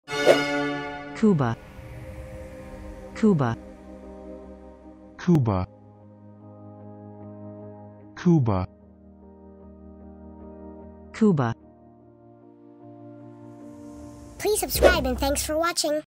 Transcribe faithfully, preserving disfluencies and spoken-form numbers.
Cuba, Cuba, Cuba, Cuba, Cuba. Please subscribe and thanks for watching.